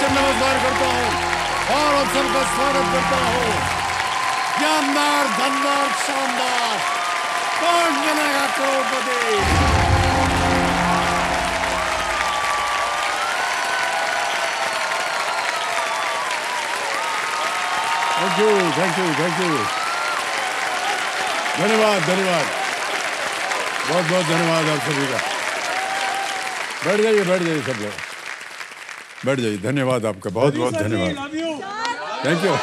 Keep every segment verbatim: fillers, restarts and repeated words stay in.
कर नमस्कार करता हूँ और आप सबका स्वागत करता हूँ। शानदार, धनदार, शानदार, कौन बनेगा करोड़पति? Thank you, thank you, thank you. धन्यवाद, धन्यवाद, बहुत बहुत धन्यवाद आप सभी का। बैठ जाइए, बैठ जाइए सब लोग, बैठ जाइए। धन्यवाद आपका, बहुत बहुत धन्यवाद, थैंक यू।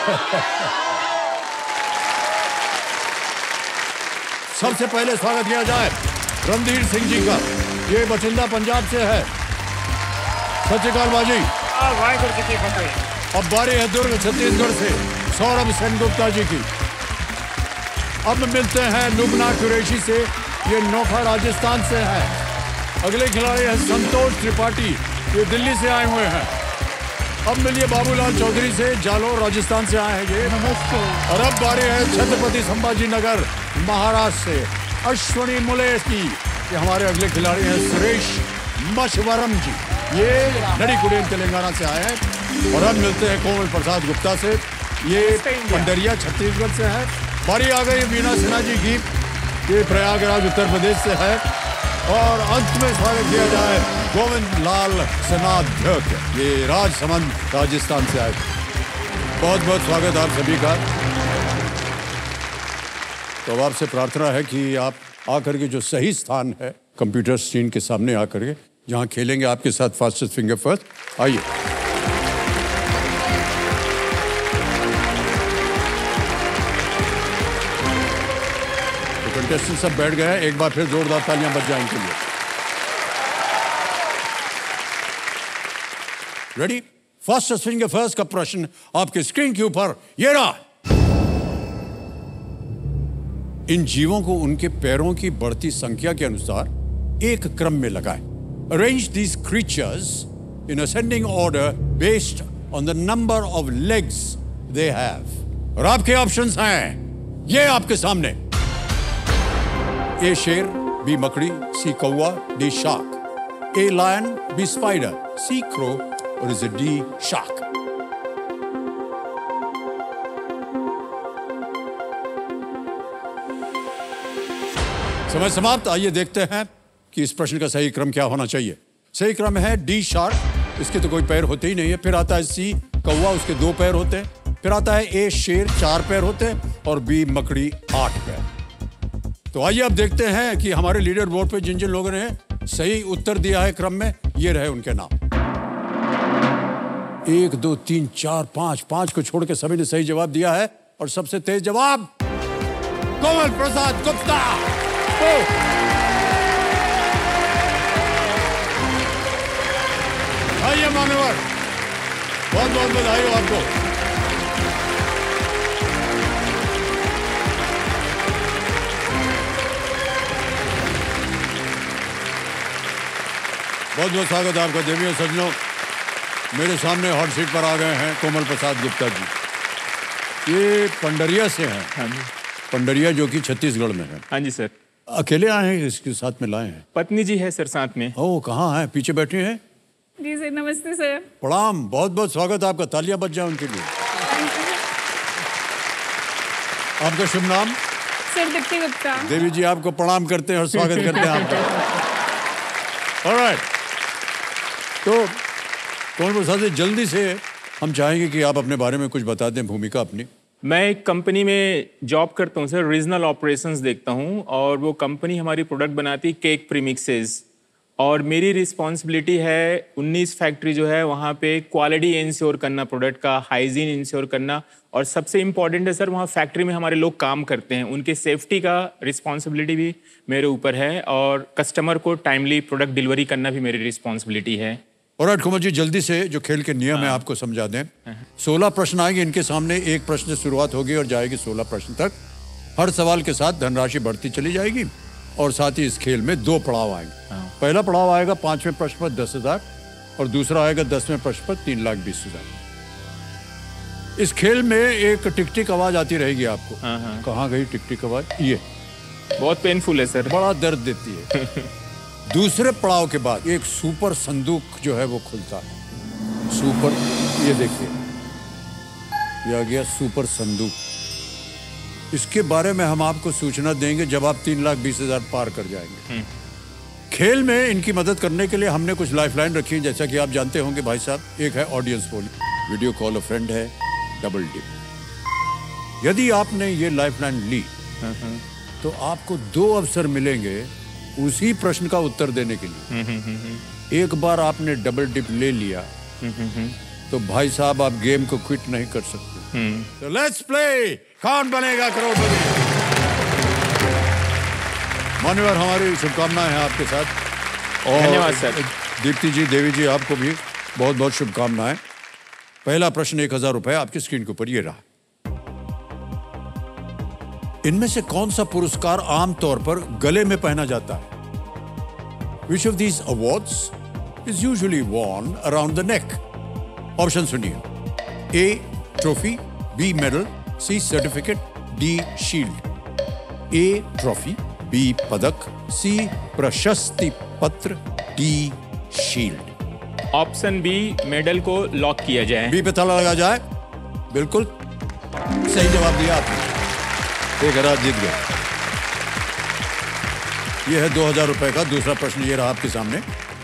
सबसे पहले स्वागत किया जाए रणधीर सिंह जी का। ये बठिंडा पंजाब से है। सत श्री अकाल बाजी। वाहिगुरू जी की फतेह। अब बारी है दुर्ग छत्तीसगढ़ से सौरभ सेनगुप्ता जी की। अब मिलते हैं लुबना कुरैशी से, ये नोखा राजस्थान से है। अगले खिलाड़ी हैं संतोष त्रिपाठी, ये दिल्ली से आए हुए हैं। अब मिलिए बाबूलाल चौधरी से, जालोर राजस्थान से आए हैं ये। नमस्ते। और अब बारी है छत्रपति संभाजी नगर महाराष्ट्र से अश्वनी मुलेश की। ये हमारे अगले खिलाड़ी हैं सुरेश मशवरम जी, ये नड़ी कुड़ेल तेलंगाना से आए हैं। और अब मिलते हैं कोमल प्रसाद गुप्ता से, ये पंडरिया छत्तीसगढ़ से है। बारी आ गई वीना सिन्हा जी की, ये प्रयागराज उत्तर प्रदेश से है। और अंत में स्वागत किया जाए गोविंद लाल सेनाध्यक्ष, ये राजसमंद राजस्थान से आए। बहुत बहुत स्वागत आप सभी का। तो अब आपसे प्रार्थना है कि आप आकर के जो सही स्थान है कंप्यूटर स्क्रीन के सामने आकर के, जहाँ खेलेंगे आपके साथ फास्टेस्ट फिंगर फर्स्ट, आइए। कंटेस्टेंट सब बैठ गए हैं, एक बार फिर जोरदार तालियां बज जाएं इनके लिए। रेडी? फास्टेस्ट फिंगर फर्स्ट का प्रश्न आपके स्क्रीन के ऊपर ये रहा। इन जीवों को उनके पैरों की बढ़ती संख्या के अनुसार एक क्रम में लगाएं। Arrange these creatures in ascending order based on the number of legs they have. और आपके ऑप्शंस हैं ये आपके सामने। ए शेर, बी मकड़ी, सी कौवा, D shark. A lion, B spider, C crow, और इज डी शार्क। समय समाप्त। आइए देखते हैं कि इस प्रश्न का सही क्रम क्या होना चाहिए। सही क्रम है डी शार्क, इसके तो कोई पैर होते ही नहीं है। फिर आता है सी कौवा, उसके दो पैर होते हैं। फिर आता है ए शेर, चार पैर होते हैं। और बी मकड़ी, आठ पैर। तो आइए अब देखते हैं कि हमारे लीडर बोर्ड पे जिन जिन लोगों ने सही उत्तर दिया है क्रम में, ये रहे उनके नाम। एक, दो, तीन, चार, पांच, पांच को छोड़ के सभी ने सही जवाब दिया है। और सबसे तेज जवाब कोमल प्रसाद गुप्ता। आइए मान्यवर, बहुत बहुत बधाई हो आपको। बहुत बहुत स्वागत है आपका। देवियों सज्जनों, मेरे सामने हॉट सीट पर आ गए हैं कोमल प्रसाद गुप्ता जी। ये पंडरिया से हैं। हाँ जी। पंडरिया जो कि छत्तीसगढ़ में है। हाँ जी सर। अकेले आए हैं, इसके साथ में लाए हैं? पत्नी जी है सर साथ में। ओह, कहाँ है? पीछे बैठे हैं। जी सर, नमस्ते सर। प्रणाम, बहुत बहुत स्वागत है आपका। तालियां बज जाए उनके लिए। आपका शुभ नाम? सर दीप्ति गुप्ता। देवी जी आपको प्रणाम करते हैं और स्वागत करते हैं आपका। ऑलराइट, तो कौन प्रसाद जी, जल्दी से हम चाहेंगे कि आप अपने बारे में कुछ बता दें, भूमिका अपनी। मैं एक कंपनी में जॉब करता हूँ सर, रीजनल ऑपरेशंस देखता हूँ। और वो कंपनी हमारी प्रोडक्ट बनाती है केक प्रीमिक्सेस। और मेरी रिस्पॉन्सिबिलिटी है उन्नीस फैक्ट्री जो है वहाँ पे क्वालिटी इंश्योर करना, प्रोडक्ट का हाइजीन इंश्योर करना। और सबसे इम्पॉर्टेंट है सर, वहाँ फैक्ट्री में हमारे लोग काम करते हैं, उनके सेफ्टी का रिस्पॉन्सिबिलिटी भी मेरे ऊपर है। और कस्टमर को टाइमली प्रोडक्ट डिलीवरी करना भी मेरी रिस्पॉन्सिबिलिटी है। ऑलराइट कुमार जी, जल्दी से जो खेल के नियम है आपको समझा दें। सोलह प्रश्न आएंगे इनके सामने, एक प्रश्न से शुरुआत होगी और जाएगी सोलह प्रश्न तक। हर सवाल के साथ धनराशि बढ़ती चली जाएगी। और साथ ही इस खेल में दो पड़ाव आएंगे। पहला पड़ाव आएगा पांचवें प्रश्न पर दस हजार और दूसरा आएगा दसवें प्रश्न पर तीन लाख बीस हजार। इस खेल में एक टिक टिक आवाज आती रहेगी आपको। कहाँ गई टिक टिक आवाज? ये बहुत पेनफुल है सर, बड़ा दर्द देती है। दूसरे पड़ाव के बाद एक सुपर संदूक जो है वो खुलता है। सुपर ये देखिए, ये आ गया सुपर संदूक। इसके बारे में हम आपको सूचना देंगे जब आप तीन लाख बीस हजार पार कर जाएंगे। खेल में इनकी मदद करने के लिए हमने कुछ लाइफलाइन रखी है, जैसा कि आप जानते होंगे भाई साहब। एक है audience poll, video call a friend है, डबल डिप। यदि आपने ये लाइफलाइन ली तो आपको दो अवसर मिलेंगे उसी प्रश्न का उत्तर देने के लिए। एक बार आपने डबल डिप ले लिया तो भाई साहब आप गेम को क्विट नहीं कर सकते। तो लेट्स प्ले, कौन बनेगा करोड़पति। मान्यवर, हमारी शुभकामनाएं हैं आपके साथ। और धन्यवाद सर। दीप्ति जी, देवी जी, आपको भी बहुत बहुत शुभकामनाएं। पहला प्रश्न एक हजार रुपए आपकी स्क्रीन के ऊपर ये रहा। इनमें से कौन सा पुरस्कार आमतौर पर गले में पहना जाता है? Which of these awards is usually worn around the neck? Option सुनिए। A trophy, B medal, C certificate, D shield. A trophy, B पदक, C प्रशस्ति पत्र, D shield. Option B medal को लॉक किया जाए। बी पे ताला लगा जाए। बिल्कुल सही जवाब दिया आपने, एक हजार जीत गए। यह है दो हजार रुपए का दूसरा प्रश्न, ये रहा आपके सामने।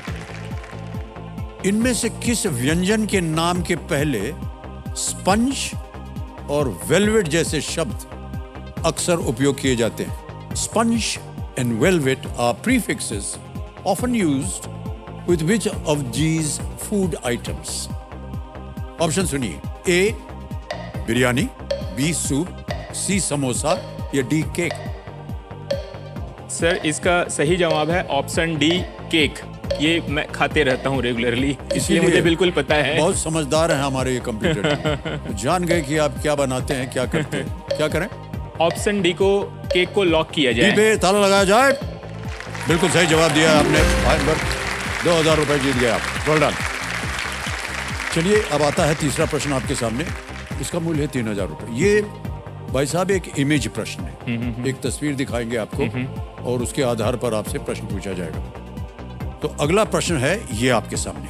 इनमें से किस व्यंजन के नाम के पहले स्पंज और वेलवेट जैसे शब्द अक्सर उपयोग किए जाते हैं? Sponge and velvet are prefixes often used with which of these food items? Option सुनिए। A biryani, B soup, C samosa या डी केक। सर इसका सही जवाब है ऑप्शन डी केक। ये मैं खाते रहता हूँ रेगुलरली, इसलिए मुझे बिल्कुल पता है। बहुत समझदार हैं हमारे ये कंप्यूटर। जान गए कि आप क्या बनाते हैं, क्या करते हैं। क्या करें? ऑप्शन डी को, केक को लॉक किया जाए। डी पे ताला लगाया जाए। बिल्कुल सही जवाब दिया आपने। दो हजार रुपए जीत गए आप। Well done. चलिए अब आता है तीसरा प्रश्न आपके सामने। इसका मूल्य है तीन हजार रुपए। ये भाई साहब एक इमेज प्रश्न है। एक तस्वीर दिखाएंगे आपको और उसके आधार पर आपसे प्रश्न पूछा जाएगा। तो अगला प्रश्न है ये आपके सामने।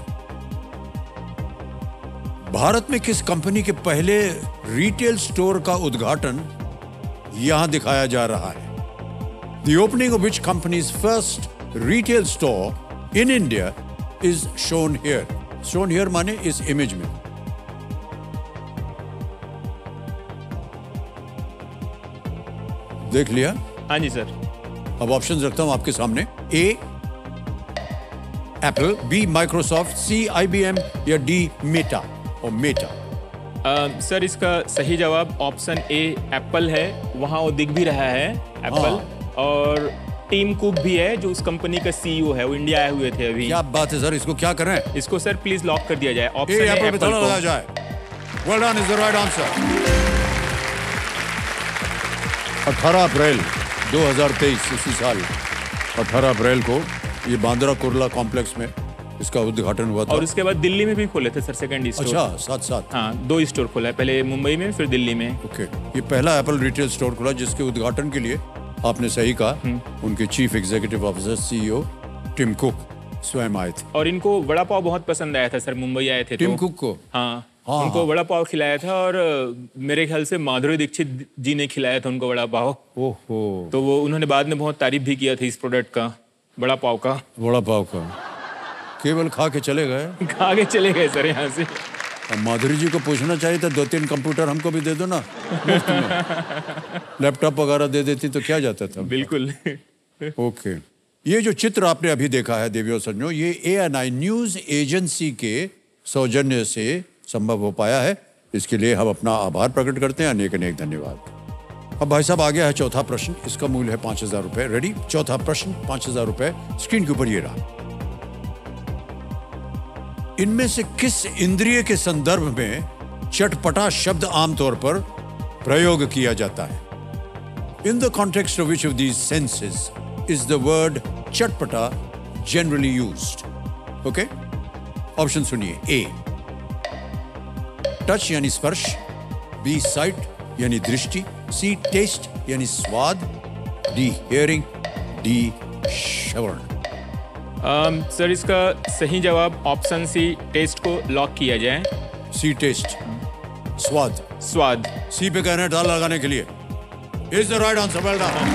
भारत में किस कंपनी के पहले रिटेल स्टोर का उद्घाटन यहां दिखाया जा रहा है? The opening of which company's first retail store in India is shown here. Shown here माने इस इमेज में। देख लिया? हाँ जी सर। अब ऑप्शंस रखता हूं आपके सामने। A Apple, B Microsoft, C IBM या डी मेटा और मेटा। uh, सर इसका सही जवाब ऑप्शन ए एप्पल है। वहां वो दिख भी रहा है एप्पल। हाँ। और टीम कुक भी है जो उस कंपनी का सीईओ है, वो इंडिया आए हुए थे अभी। क्या बात है सर, इसको क्या करें? इसको सर प्लीज लॉक कर दिया जाए। ऑप्शन ए ए एप्पल पे एप्पल ताला को। लगाया जाए। Well done is the right answer. अठारह अप्रैल दो हजार तेईस इसी साल अठारह अप्रैल को ये बांद्रा कुर्ला कॉम्प्लेक्स में इसका उद्घाटन हुआ था। और उसके बाद दिल्ली में भी खोले थे सर सेकंड स्टोर। अच्छा, साथ साथ। हाँ, दो स्टोर खोला है, पहले मुंबई में फिर दिल्ली में। ओके, ये पहला एप्पल रिटेल स्टोर खुला जिसके उद्घाटन के लिए आपने सही कहा, उनके chief executive officer CEO Tim Cook स्वयं आए थे। और इनको वड़ा पाव बहुत पसंद आया था सर, मुंबई आए थे टिम तो। कुक को? हाँ, हाँ, उनको हाँ। वड़ा पाव खिलाया था और मेरे ख्याल से माधुरी दीक्षित जी ने खिलाया था उनको वड़ा पाव। ओहो। तो वो उन्होंने बाद में बहुत तारीफ भी किया था इस प्रोडक्ट का, वड़ा पाव का। वड़ा पाव का केवल खा के चले गए। खा के चले गए सर यहाँ से। अब माधुरी जी को पूछना चाहिए था, दो तीन कंप्यूटर हमको भी दे दो ना, लैपटॉप वगैरह दे देती तो क्या जाता था। बिल्कुल। ओके, ये जो चित्र आपने अभी देखा है देवियों सज्जनों, ये A N I news agency के सौजन्य से संभव हो पाया है। इसके लिए हम अपना आभार प्रकट करते हैं। अनेक अनेक धन्यवाद। अब भाई साहब आ गया है चौथा प्रश्न। इसका मूल्य है पांच हजार रुपए। रेडी? चौथा प्रश्न पांच हजार रुपए। स्क्रीन के ऊपर ये रहा। इनमें से किस इंद्रिय के संदर्भ में चटपटा शब्द आमतौर पर प्रयोग किया जाता है? In the context of which of these senses is the word chatpata generally used? Okay, option सुनिए। ए टच यानी स्पर्श, बी साइट यानी दृष्टि, सी टेस्ट यानी स्वाद, डी हियरिंग, डी श्रवण। um, सर इसका सही जवाब ऑप्शन सी टेस्ट को लॉक किया जाए। सी टेस्ट, स्वाद। स्वाद। सी पे कहना है दाल लगाने के लिए। Is the right answer, well done.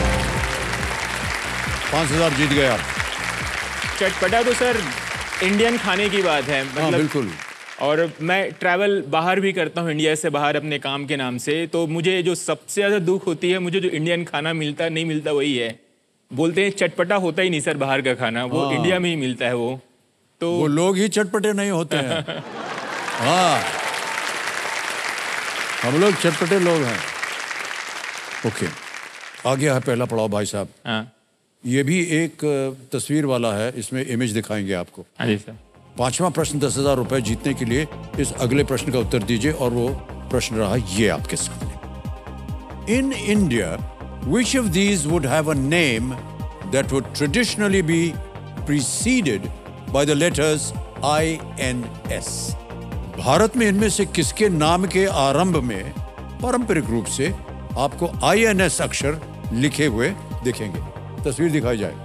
पांच हजार जीत गए आप। चटपटा तो सर इंडियन खाने की बात है, हाँ, मतलब बिल्कुल। और मैं ट्रैवल बाहर भी करता हूँ इंडिया से बाहर अपने काम के नाम से, तो मुझे जो सबसे ज़्यादा दुख होती है, मुझे जो इंडियन खाना मिलता नहीं मिलता वही है। बोलते हैं चटपटा होता ही नहीं सर बाहर का खाना, वो हाँ। इंडिया में ही मिलता है वो तो वो लोग ही चटपटे नहीं होते हैं। हाँ, हम लोग चटपटे लोग हैं। ओके, आ गया है पहला पड़ाव भाई साहब। हाँ ये भी एक तस्वीर वाला है, इसमें इमेज दिखाएंगे आपको। हाँ जी सर। पांचवा प्रश्न दस हजार रुपए जीतने के लिए इस अगले प्रश्न का उत्तर दीजिए, और वो प्रश्न रहा ये आपके सामने। In India which of these would have a name that would traditionally be preceded by the letters I N S. भारत में इनमें से किसके नाम के आरंभ में पारंपरिक रूप से आपको आई एन एस अक्षर लिखे हुए दिखेंगे? तस्वीर दिखाई जाए।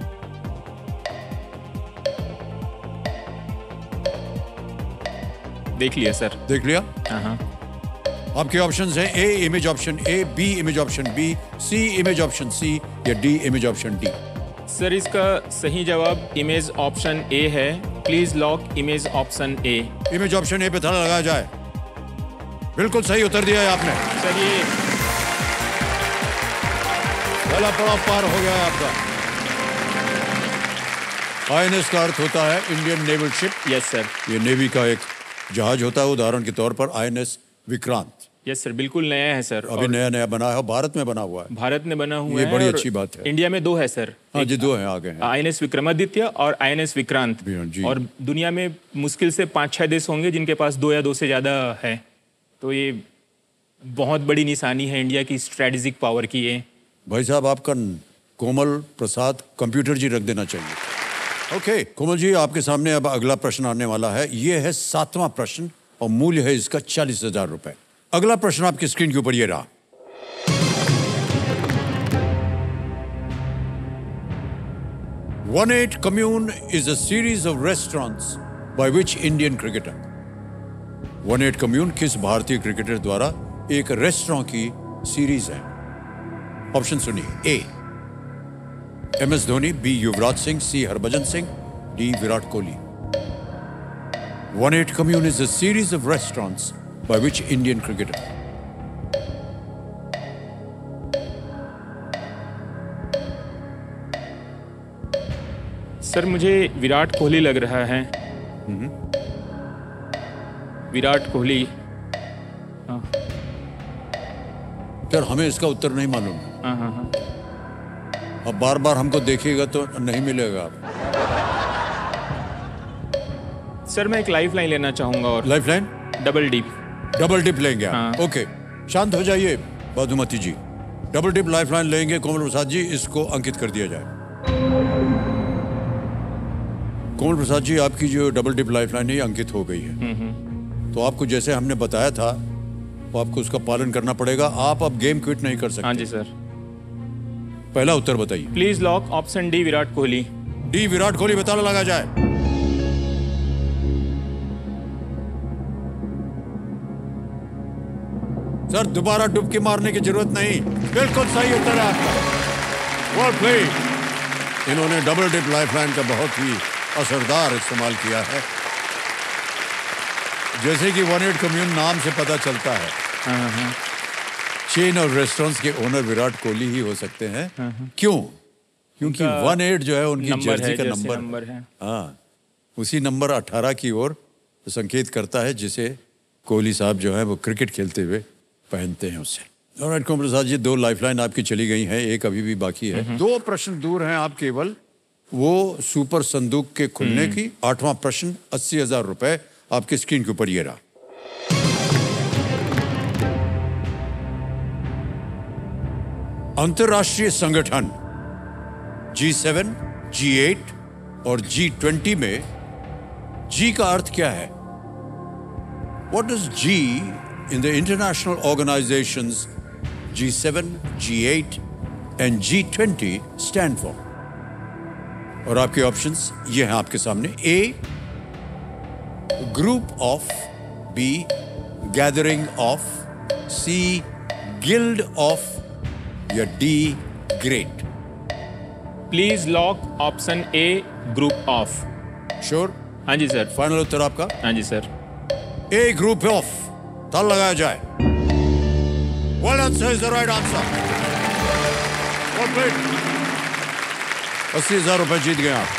देख लिया सर। देख लिया? हाँ। आपके ऑप्शंस हैं A image option A, B image option B, C image option C, या D image option D. Sir इसका सही जवाब इमेज ऑप्शन ए है। Please lock image option A. Image option A पे ताला लगाया जाए। बिल्कुल सही उत्तर दिया है आपने। सर ये पहला पड़ाव पार हो गया है आपका। आईएनएस का अर्थ होता है Indian naval ship. Yes sir. ये नेवी का एक जहाज होता है, उदाहरण के तौर पर आईएनएस विक्रांत। यस सर, बिल्कुल नया है सर। अभी नया नया बना है और भारत में बना हुआ है। भारत में बना हुआ ये है। बड़ी और अच्छी बात है। इंडिया में दो है सर। हाँ जी, दो हैं आगे हैं। आईएनएस विक्रमादित्य और आईएनएस विक्रांत। भी, हाँ जी। और दुनिया में मुश्किल से पाँच छह देश होंगे जिनके पास दो या दो से ज़्यादा है। तो ये बहुत बड़ी निशानी है इंडिया की स्ट्रेटेजिक पावर की। ये भाई साहब आपका कोमल प्रसाद कंप्यूटर जी रख देना चाहिए। ओके कोमल जी, आपके सामने अब अगला प्रश्न आने वाला है। ये है सातवां प्रश्न और मूल्य है इसका चालीस हजार रुपए। अगला प्रश्न आपकी स्क्रीन के ऊपर ये रहा। One eight commune is a series of restaurants by which Indian cricketer. One eight commune किस भारतीय क्रिकेटर द्वारा एक रेस्टोरेंट की सीरीज है? ऑप्शन सुनिए। A M S Dhoni, B Yuvraj Singh, C Harbhajan Singh, D Virat Kohli. One Eight Commune is a series of restaurants by which Indian cricketer? Sir मुझे विराट कोहली लग रहा है। विराट कोहली। हाँ यार हमें इसका उत्तर नहीं मालूम। हाँ हाँ हाँ। अब बार बार हमको देखिएगा तो नहीं मिलेगा। आप सर मैं एक लाइफ लाइन लेना चाहूंगा। और life line? Double dip. Double dip लेंगे आप? हाँ। ओके, शांत हो जाइए बाधुमती जी। डबल डिप लाइफ लाइन लेंगे कोमल प्रसाद जी, इसको अंकित कर दिया जाए। कोमल प्रसाद जी, आपकी जो डबल डिप लाइफ लाइन है ये अंकित हो गई है। तो आपको जैसे हमने बताया था तो आपको उसका पालन करना पड़ेगा। आप अब गेम क्विट नहीं कर सकते। हाँ जी सर। पहला उत्तर बताइए। Please lock option D Virat Kohli. D Virat Kohli पे ताला लगा जाए। सर दोबारा डुबकी मारने की जरूरत नहीं, बिल्कुल सही उत्तर है आपका। Well played. इन्होंने डबल डिप लाइफलाइन का बहुत ही असरदार इस्तेमाल किया है। जैसे कि वन एट कम्यून नाम से पता चलता है, हाँ हाँ। चेन और रेस्टोरेंट्स के ओनर विराट कोहली ही हो सकते हैं। क्यों? क्योंकि वन एट जो है उनकी जर्सी का नंबर नंबर है। हाँ, उसी नंबर अठारह की ओर संकेत करता है जिसे कोहली साहब जो है वो क्रिकेट खेलते हुए पहनते हैं उसे। ऑलराइट कोमल प्रसाद जी, दो लाइफलाइन आपकी चली गई हैं, एक अभी भी बाकी है। दो प्रश्न दूर हैं आप केवल वो सुपर संदूक के खुलने की। आठवां प्रश्न अस्सी हजार रुपए आपकी स्क्रीन के ऊपर ये रहा। अंतरराष्ट्रीय संगठन जी सेवन, जी एट और जी ट्वेंटी में जी का अर्थ क्या है? What does G in the international organizations G seven, G eight and G twenty stand for? और आपके ऑप्शंस ये हैं आपके सामने। A, group of B gathering of, C guild of, या D great? Please lock option A group of. Sure? हाँ जी sir. फाइनल उत्तर आपका? हाँ जी सर। A group of. ताल लगाया जाए। Well answer is the right answer. Well played. अस्सी हजार रुपए जीत गए आप।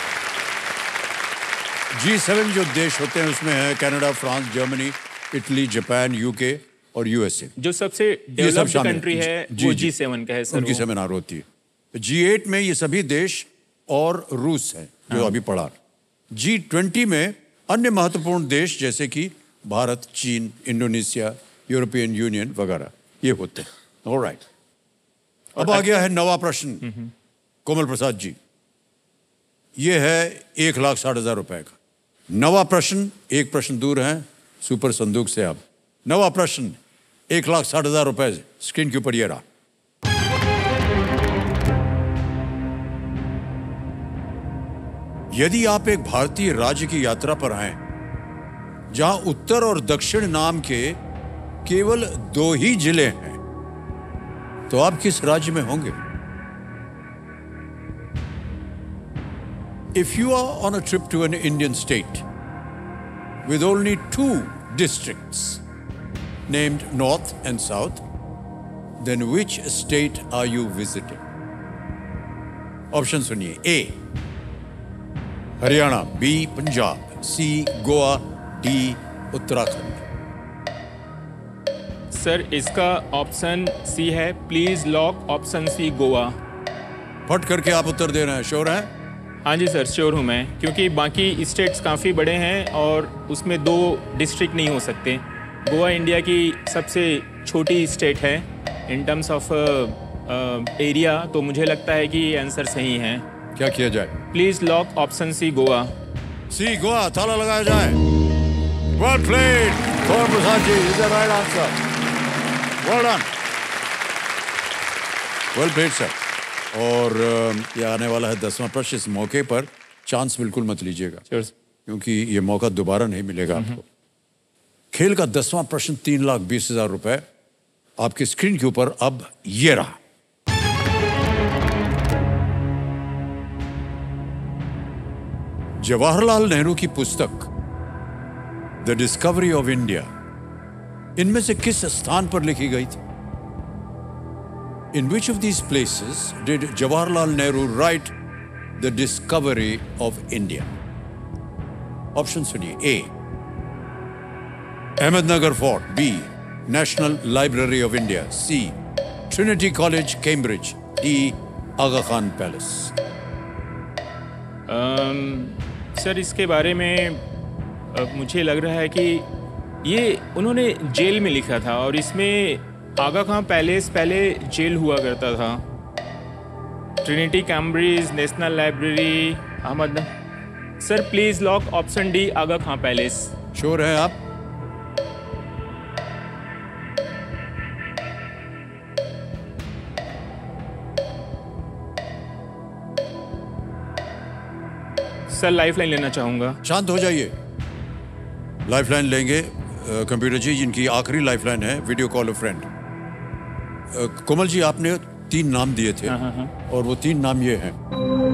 जी सेवन जो देश होते हैं उसमें है Canada, France, Germany, Italy, Japan, UK और यूएसए। जो सबसे डेवलप्ड कंट्री है वो जी सेवन का है सर। उनकी सेमिनार होती है। जी एट में ये सभी देश और रूस है जो हाँ। अभी पढ़ा। जी ट्वेंटी में अन्य महत्वपूर्ण देश जैसे कि भारत, चीन, इंडोनेशिया, यूरोपियन यूनियन वगैरह ये होते हैं। ऑलराइट, अब आ गया है नवा प्रश्न। कोमल प्रसाद जी, ये है एक लाख साठ हजार रुपए का नवा प्रश्न। एक प्रश्न दूर है सुपर संदूक से। अब नवा प्रश्न एक लाख साठ हजार रुपए स्क्रीन के ऊपर ये रहा। यदि आप एक भारतीय राज्य की यात्रा पर आए जहां उत्तर और दक्षिण नाम के केवल दो ही जिले हैं, तो आप किस राज्य में होंगे? If you are on a trip to an Indian state with only two districts named North and South, then which state are you visiting? Option सुनिए। A Haryana, B Punjab, C Goa, D Uttarakhand. Sir इसका ऑप्शन सी है। Please lock option C Goa. फट करके आप उत्तर दे रहे हैं, sure हैं? हाँ जी सर, श्योर हूँ मैं, क्योंकि बाकी स्टेट्स काफ़ी बड़े हैं और उसमें दो डिस्ट्रिक्ट नहीं हो सकते। गोवा इंडिया की सबसे छोटी स्टेट है इन टर्म्स ऑफ एरिया, तो मुझे लगता है कि ये आंसर सही है। क्या किया जाए? Please lock option C Goa. C Goa, ताला लगाया जाए। Well played Komal Prasad ji, is the right answer. Well done, well played sir. और ये आने वाला है दसवां प्रश्न। इस मौके पर चांस बिल्कुल मत लीजिएगा, क्योंकि ये मौका दोबारा नहीं मिलेगा आपको। खेल का दसवां प्रश्न तीन लाख बीस हजार रुपए आपकी स्क्रीन के ऊपर अब ये रहा। जवाहरलाल नेहरू की पुस्तक द डिस्कवरी ऑफ इंडिया इनमें से किस स्थान पर लिखी गई थी? In which of these places did Jawaharlal Nehru write the discovery of India? Option सुनिए। A Ahmednagar Fort, B National Library of India, C Trinity College, Cambridge, D Aga Khan Palace। um, sir इसके बारे में uh, मुझे लग रहा है कि ये उन्होंने जेल में लिखा था और इसमें आगा खां पैलेस पहले जेल हुआ करता था। Trinity, Cambridge, national library, Ahmad. Sir please lock option D Aga Khan palace. Sure है आप? सर लाइफलाइन लेना चाहूंगा। शांत हो जाइए। लाइफलाइन लेंगे कंप्यूटर जी, जिनकी आखिरी लाइफलाइन है video call a friend. Komal ji, आपने तीन नाम दिए थे। हाँ, हाँ, हाँ। और वो तीन नाम ये हैं।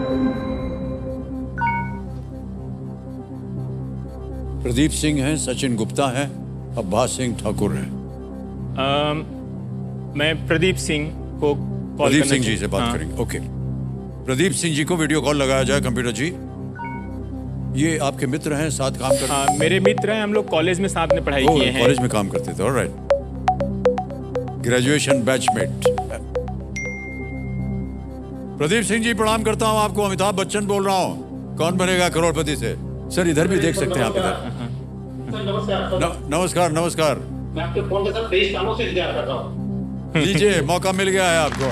प्रदीप सिंह हैं, सचिन गुप्ता हैं, अब्बास सिंह ठाकुर हैं। um, मैं प्रदीप सिंह को कॉल प्रदीप करना सिंह जी से बात हाँ। करेंगे। ओके, प्रदीप सिंह जी को वीडियो कॉल लगाया जाए कंप्यूटर जी। ये आपके मित्र हैं, साथ काम करते हैं? हाँ, मेरे मित्र हैं, हम लोग कॉलेज में साथ में पढ़ाई किए हैं। कॉलेज में काम करते थे। Alright, graduation batchmate. Pradeep Singh ji प्रणाम करता हूं आपको, अमिताभ बच्चन बोल रहा हूं। कौन बनेगा करोड़पति से? सर इधर भी देख सकते हैं आप इधर। नमस्कार नमस्कार। मैं आपके फोन के साथ तेईस कामों से इंतजार कर रहा हूं। लीजिए, मौका मिल गया है आपको।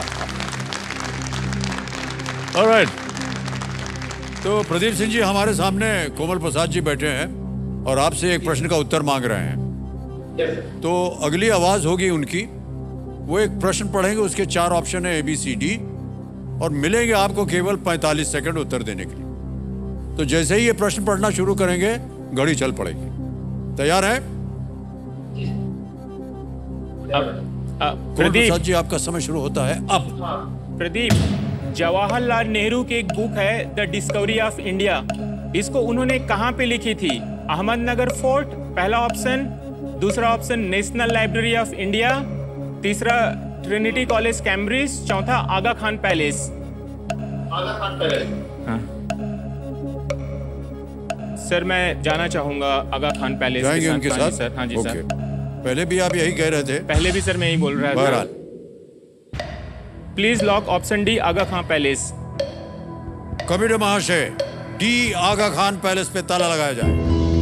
ऑलराइट, तो प्रदीप सिंह जी हमारे सामने कोमल प्रसाद जी बैठे हैं और आपसे एक प्रश्न का उत्तर मांग रहे हैं। तो अगली आवाज होगी उनकी, वो एक प्रश्न पढ़ेंगे, उसके चार ऑप्शन है ए बी सी डी, और मिलेंगे आपको केवल पैंतालीस सेकंड उत्तर देने के लिए। तो जैसे ही ये प्रश्न पढ़ना शुरू करेंगे घड़ी चल पड़ेगी। तैयार है? प्रदीप प्रसाद जी, आपका समय शुरू होता है अब। प्रदीप, जवाहरलाल नेहरू की एक बुक है द डिस्कवरी ऑफ इंडिया। इसको उन्होंने कहाँ पे लिखी थी? अहमदनगर फोर्ट पहला ऑप्शन, दूसरा option national library of India, तीसरा ट्रिनिटी कॉलेज कैम्ब्रिज, चौथा आगा खान पैलेस। आगा खान पैलेस। हाँ सर, मैं जाना चाहूंगा आगा खान पैलेस के जाएंगे साथ। उनके हाँ साथ? जी सर, हाँ जी ओके। सर। पहले भी आप यही कह रहे थे। पहले भी सर मैं यही बोल रहा था। बहरहाल, please lock option D Aga Khan palace. कमिटी महाशय, डी आगा खान पैलेस पे ताला लगाया जाए।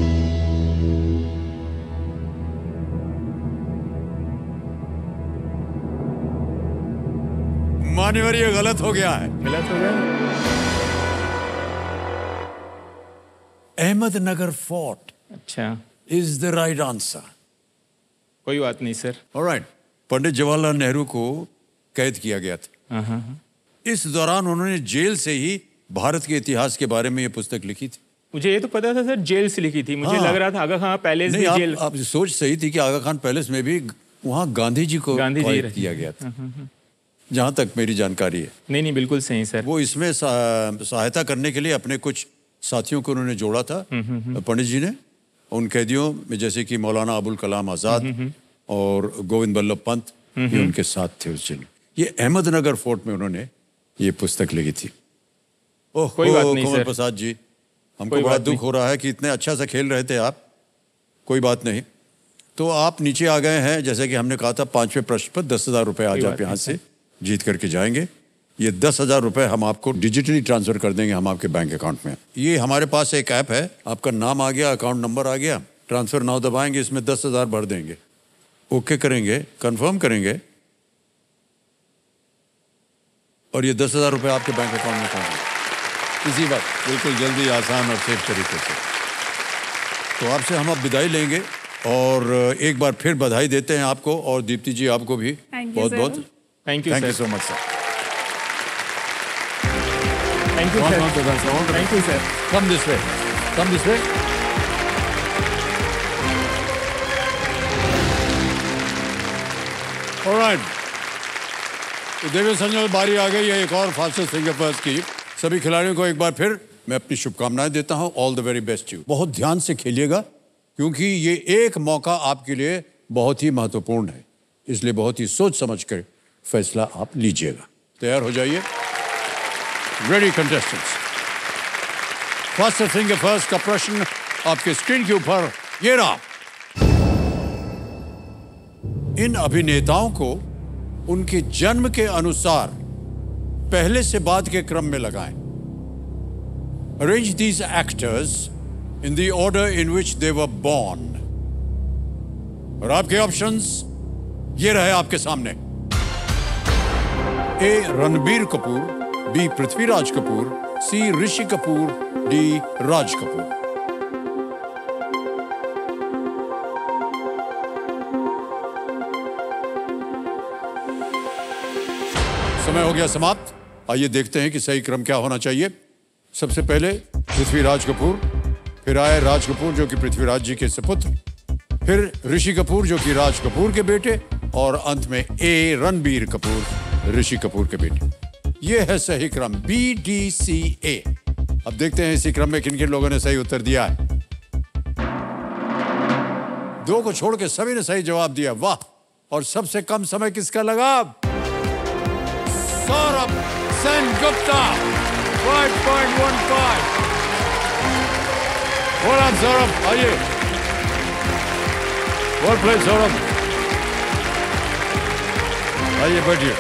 मान्यवर, ये गलत हो गया है। गलत हो गया? अहमदनगर फोर्ट अच्छा, इज द राइट आंसर। कोई बात नहीं सर। ऑलराइट। पंडित जवाहरलाल नेहरू को कैद किया गया था। हाँ हाँ हाँ। इस दौरान उन्होंने जेल से ही भारत के इतिहास के बारे में ये पुस्तक लिखी थी। मुझे ये तो पता था सर, जेल से लिखी थी। मुझे हाँ। लग रहा था आगा खान पैलेस नहीं, भी आप, जेल। आप सोच सही थी कि आगा खान पैलेस में भी वहाँ गांधी जी को गांधी जी कैद रहे। किया गया था, जहाँ तक मेरी जानकारी है। नहीं नहीं, बिल्कुल सही सर। वो इसमें सा- सहायता करने के लिए अपने कुछ साथियों को उन्होंने जोड़ा था, पंडित जी ने। उन कैदियों में जैसे कि मौलाना अबुल कलाम आज़ाद और गोविंद बल्लभ पंत, ये उनके साथ थे उस दिन। ये अहमदनगर फोर्ट में उन्होंने ये पुस्तक लिखी थी। ओह, कोई बात नहीं कमल सर। प्रसाद जी, हमको कोई बड़ा बात दुख हो रहा है कि इतने अच्छा सा खेल रहे थे आप। कोई बात नहीं, तो आप नीचे आ गए हैं। जैसे कि हमने कहा था, पांचवें प्रश्न पर दस हजार रुपए आज आप यहाँ से जीत करके जाएंगे। ये दस हजार रुपए हम आपको डिजिटली ट्रांसफर कर देंगे, हम आपके बैंक अकाउंट में। ये हमारे पास एक ऐप है, आपका नाम आ गया, अकाउंट नंबर आ गया, ट्रांसफर नाउ दबाएंगे, इसमें दस हजार भर देंगे, ओके करेंगे, कंफर्म करेंगे, और ये दस हजार रुपए आपके बैंक अकाउंट में पहुंचे इसी वक्त, बिल्कुल जल्दी, आसान और सेफ तरीके से। तो आपसे हम अब विदाई लेंगे और एक बार फिर बधाई देते हैं आपको, और दीप्ति जी आपको भी Thank you, बहुत sir. बहुत thank you thank you sir. So much sir. Thank you बहुत सर। बहुत धन्यवाद। Thank you sir. Come this way, come this way. Alright, तो देवी संजय, बारी आ गई है एक और फास्टेस्ट फिंगर की। सभी खिलाड़ियों को एक बार फिर मैं अपनी शुभकामनाएं देता हूं। All the very best you. बहुत ध्यान से खेलिएगा, क्योंकि ये एक मौका आपके लिए बहुत ही महत्वपूर्ण है, इसलिए बहुत ही सोच समझ कर फैसला आप लीजिएगा। तैयार हो जाइए। Ready contestants. First finger first का प्रश्न आपके स्क्रीन के ऊपर ये रहा। इन अभिनेताओं को उनके जन्म के अनुसार पहले से बाद के क्रम में लगाएं। Arrange these actors in the order in which they were born. और आपके ऑप्शंस ये रहे आपके सामने। A Ranbir Kapoor, B Prithviraj Kapoor, C Rishi Kapoor, D Raj Kapoor. समय हो गया समाप्त। आइए देखते हैं कि सही क्रम क्या होना चाहिए। सबसे पहले पृथ्वीराज कपूर, फिर आए राज कपूर जो कि पृथ्वीराज जी के सपुत्र, फिर ऋषि कपूर जो कि राज कपूर के बेटे, और अंत में ए रणबीर कपूर, ऋषि कपूर के बेटे। यह है सही क्रम, बी डी सी ए। अब देखते हैं इसी क्रम में किन किन लोगों ने सही उत्तर दिया है। दो को छोड़ के सभी ने सही जवाब दिया, वाह। और सबसे कम समय किसका लगा? Saurabh Sengupta, five point one five. बोला सौरभ, आइए। वेल प्लेड सौरभ, आइए बैठिए।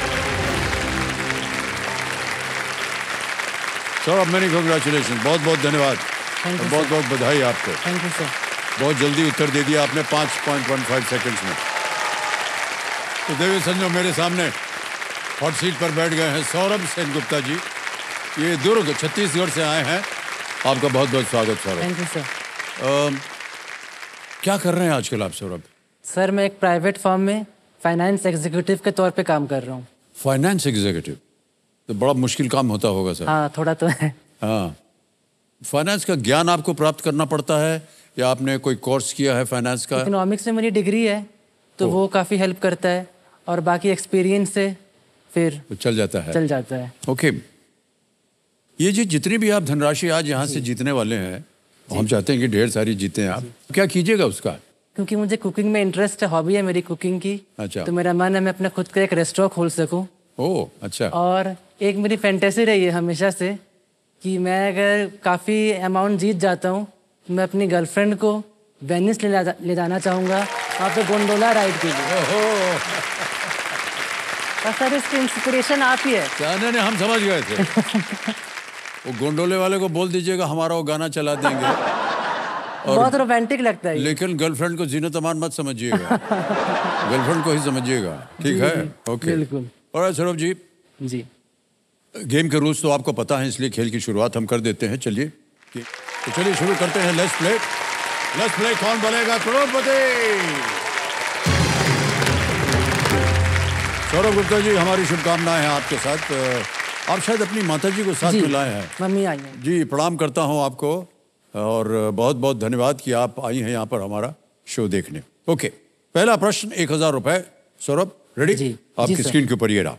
सौरभ, मेनी कांग्रेचुलेशन, बहुत बहुत धन्यवाद, बहुत बहुत बधाई आपको। Thank you sir. बहुत जल्दी उत्तर दे दिया आपने, पाँच पॉइंट वन फाइव सेकेंड्स में। तो देवी संजो, मेरे सामने हॉट सीट पर बैठ गए हैं सौरभ सेनगुप्ता जी। ये दुर्ग छत्तीसगढ़ से आए हैं। आपका बहुत बहुत स्वागत सौरभ। Thank you sir. अम, क्या कर रहे हैं आजकल आप सौरभ? सर, मैं एक प्राइवेट फर्म में फाइनेंस एग्जीक्यूटिव के तौर पे काम कर रहा हूँ। फाइनेंस एग्जीक्यूटिव, तो बड़ा मुश्किल काम होता होगा सर। हाँ, थोड़ा तो है। हाँ, फाइनेंस का ज्ञान आपको प्राप्त करना पड़ता है, या आपने कोई कोर्स किया है फाइनेंस का? इकोनॉमिक्स में मेरी डिग्री है, तो वो काफ़ी हेल्प करता है, और बाकी एक्सपीरियंस से फिर तो चल जाता है चल जाता है। ओके। ये जी जितनी भी आप धनराशि आज यहाँ से जीतने वाले हैं, हम चाहते हैं कि ढेर सारी जीतें आप, क्या कीजिएगा उसका? क्योंकि मुझे कुकिंग में इंटरेस्ट है, हॉबी है मेरी कुकिंग की। अच्छा। तो मेरा मन है मैं अपना खुद का एक रेस्टोरेंट खोल सकूं। ओह अच्छा। और एक मेरी फैंटेसी रही है हमेशा से कि मैं अगर काफ़ी अमाउंट जीत जाता हूँ तो मैं अपनी गर्लफ्रेंड को वेनिस ले जा, ले जाना चाहूँगा वहाँ पे गोंडोला राइड के लिए। और सर इसकी इंस्पिरेशन आप ही है। क्या? नहीं नहीं, हम समझ गए थे। वो गोंडोले वाले को बोल दीजिएगा हमारा वो गाना चला देंगे। और बहुत रोमांटिक लगता है। लेकिन गर्लफ्रेंड को जीनत अमान मत समझिएगा, गर्लफ्रेंड को ही समझिएगा, ठीक है? ओके बिल्कुल। और सौरभ जी जी गेम के रूल्स तो आपको पता है, इसलिए खेल की शुरुआत हम कर देते हैं। चलिए तो चलिए शुरू करते हैं। लेट्स प्ले लेट्स प्ले कौन बनेगा करोड़पति। सौरभ गुप्ता जी, हमारी शुभकामनाएं हैं आपके साथ। आप शायद अपनी माताजी को साथ में लाए हैं। मम्मी आई हैं। जी प्रणाम करता हूं आपको, और बहुत बहुत धन्यवाद कि आप आई हैं यहाँ पर हमारा शो देखने। ओके, पहला प्रश्न एक हजार रुपए। सौरभ रेडी? जी, आपकी जी, स्क्रीन के ऊपर ये रहा।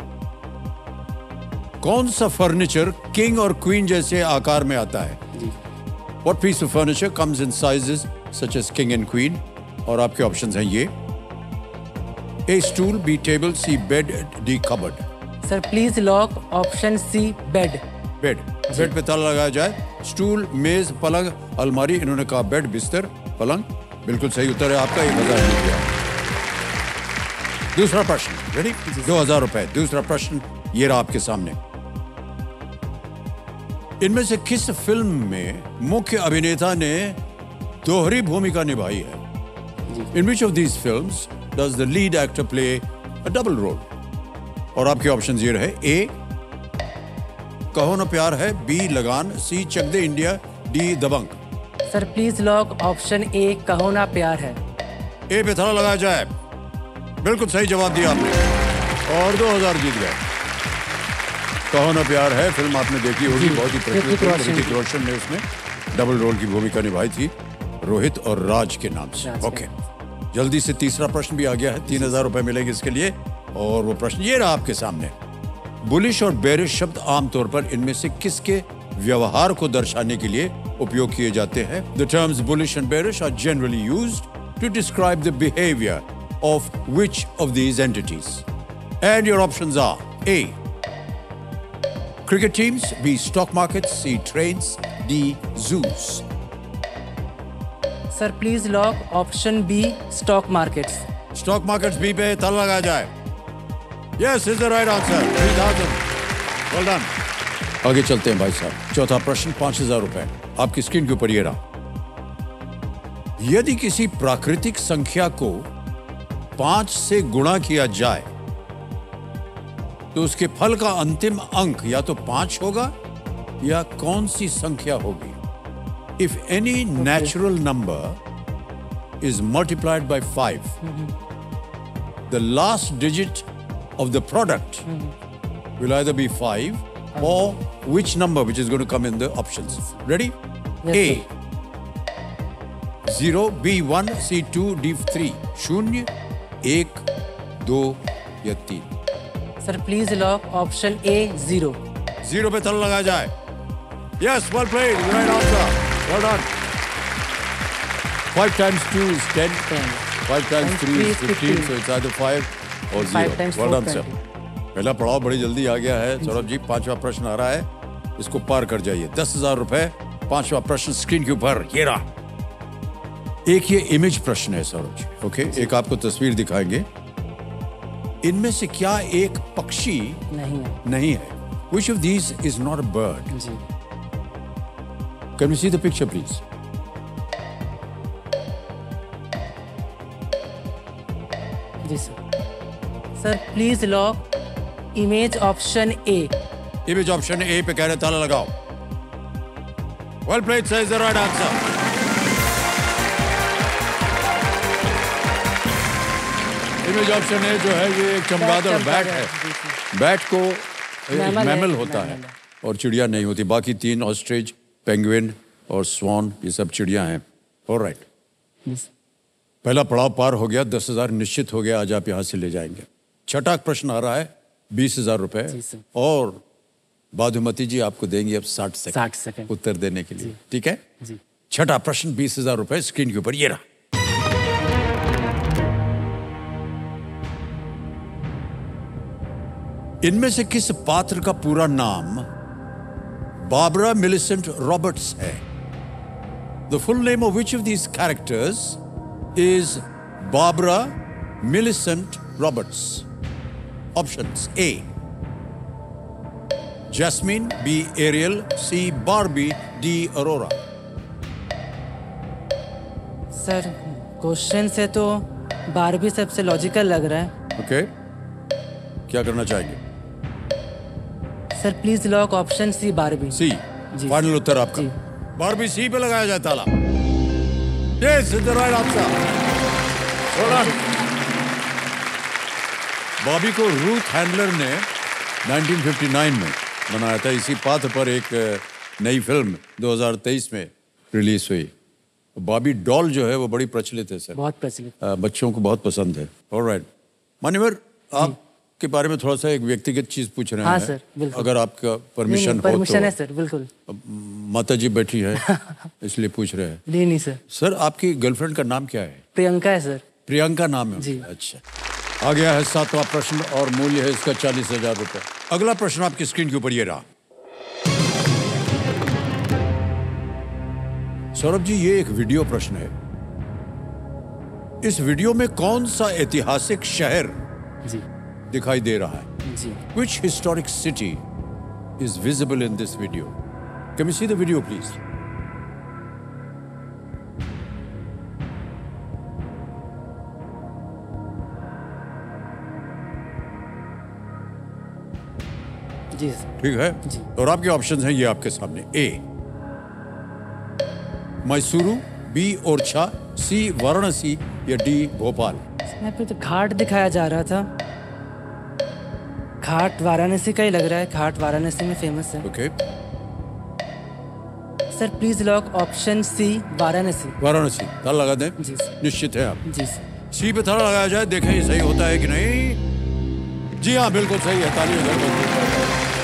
कौन सा फर्नीचर किंग और क्वीन जैसे आकार में आता है? What piece of furniture comes in sizes such as king and queen? और आपके ऑप्शंस हैं ये: A stool, B table, C bed, D cupboard। Sir please lock option C bed. Bed, bed पे ताला लगाया जाए। स्टूल, मेज, पलंग, अलमारी, इन्होंने कहा बेड, बिस्तर, पलंग। बिल्कुल सही उत्तर है आपका, एक हजार मिल गया। दूसरा प्रश्न रेडी? दो हजार रुपए। दूसरा प्रश्न ये रहा आपके सामने। इनमें से किस फिल्म में मुख्य अभिनेता ने दोहरी भूमिका निभाई है? In which of these films does the lead actor play a double role? और आपके ऑप्शन ये रहे: ए कहो न प्यार Hai, B Lagaan, C Chak De India, D Dabangg. Sir please lock option A Kaho Na प्यार है। ए पे ताला लगाया जाए। बिल्कुल सही जवाब दिया आपने, और दो हजार जीत गए। कहो ना प्यार है फिल्म आपने देखी होगी, बहुत ही प्रचलित फिल्म। ऋतिक रोशन ने उसमें डबल रोल की भूमिका निभाई थी, रोहित और राज के नाम से। ओके, जल्दी से तीसरा प्रश्न भी आ गया है। तीन हजार रुपए मिलेंगे इसके लिए, और वो प्रश्न ये रहा आपके सामने। बुलिश और बेरिश शब्द आमतौर पर इनमें से किसके व्यवहार को दर्शाने के लिए उपयोग किए जाते हैं? The terms bullish and bearish are generally used to describe the behaviour of which of these entities? And your options are: A cricket teams, B stock markets, C trains, D zoos। Sir please lock option B stock markets. Stock markets B पे ताला लगाया जाए। Yes is the right answer. Three thousand, well done. आगे चलते हैं भाई साहब। चौथा प्रश्न पांच हजार रुपए आपकी स्क्रीन के ऊपर ये रहा। यदि किसी प्राकृतिक संख्या को पांच से गुणा किया जाए तो उसके फल का अंतिम अंक या तो पांच होगा या कौन सी संख्या होगी? If any natural number is multiplied by five, the last digit of the product will either be five or which number, which is going to come in the options. Ready? A zero, B one, C two, D three। शून्य, एक, दो या तीन। Sir please lock option A zero. Zero पे ताला लगाया जाए। Yes, well played. Right answer. Well done. Five times two is ten. Ten. Five times three is fifteen. So it's either five or zero. Five times Well four, done, sir. twenty. पहला पड़ाव बड़ी जल्दी आ गया है सौरभ जी। पांचवा प्रश्न आ रहा है, इसको पार कर जाइए। दस हजार रुपए। पांचवा प्रश्न स्क्रीन के ऊपर ये रहा। एक ये इमेज प्रश्न है सौरभ जी। ओके, एक आपको तस्वीर दिखाएंगे। इनमें से क्या एक पक्षी नहीं है? नहीं है? Which of these is not a bird? जी Can we see the picture, please? जी सर। Sir please lock image option A. Image option A पे कह रहे ताला लगाओ। Well played, sir, is the right answer. Image option A जो है ये एक चमगादड़ बैट है। बैट को मैमल होता है और चिड़िया नहीं होती। बाकी तीन ऑस्ट्रिच, पेंगुइन और स्वान, ये सब चिड़िया हैं। Alright, Yes. पहला पड़ाव पार हो गया, दस हजार निश्चित हो गया, आज आप यहाँ से ले जाएंगे। छठा प्रश्न आ रहा है, बीस हजार रुपए, जी सर। और बाधुमती जी आपको देंगे अब साठ सेकंड साठ सेकंड। उत्तर देने के लिए, ठीक है? जी। छठा प्रश्न, बीस हजार रुपए स्क्रीन के ऊपर ये रहा। इनमें से किस पात्र का पूरा नाम बाबरा मिलिसेंट रॉबर्ट्स है? The full name of which of these characters is Barbara Millicent Roberts? Options: A. Jasmine, B. Ariel, C. Barbie, D. Aurora. Sir question से तो बारबी सबसे लॉजिकल लग रहा है। ओके, क्या करना चाहेंगे? Sir please lock option C Barbie. C, जी। फाइनल उत्तर आपका? जी। बारबी सी पे लगाया जाए ताला। Yes, it's the right answer. Hold on. Bobby को रूथ हैंडलर ने उन्नीस सौ उनसठ में बनाया था। इसी पात्र पर एक नई फिल्म दो हज़ार तेईस में रिलीज हुई। बॉबी डॉल जो है वो बड़ी प्रचलित है सर, बहुत प्रचलित। अ, बच्चों को बहुत पसंद है। ऑलराइट, मान्यवर आपके बारे में थोड़ा सा एक व्यक्तिगत चीज पूछ रहे हाँ हैं। सर, बिल्कुल। अगर आपका परमिशन हो परमिशन है तो। सर, बिल्कुल। माता जी बैठी है इसलिए पूछ रहे हैं। नहीं नहीं सर। सर आपकी गर्लफ्रेंड का नाम क्या है? प्रियंका है सर। प्रियंका नाम है? जी। अच्छा, आ गया है सातवां प्रश्न और मूल्य है इसका चालीस हजार रुपए। अगला प्रश्न आपकी स्क्रीन के ऊपर ये रहा। सौरभ जी, ये एक वीडियो प्रश्न है। इस वीडियो में कौन सा ऐतिहासिक शहर जी दिखाई दे रहा है? जी। Which historic city is visible in this video? Can we see the video, please? जी सर। ठीक है जी। और आपके ऑप्शंस हैं ये आपके सामने। A Mysuru, B Orchha, C Varanasi या डी भोपाल। यहाँ पे तो घाट दिखाया जा रहा था। घाट वाराणसी का ही लग रहा है। घाट वाराणसी में फेमस है। Okay, sir please lock option C Varanasi. Varanasi ताला लगा दें? जी सर। निश्चित है आप? जी सर। सी पे ताला लगाया जाए, देखें ये सही होता है कि नहीं। जी हाँ, बिल्कुल सही है। तालियों से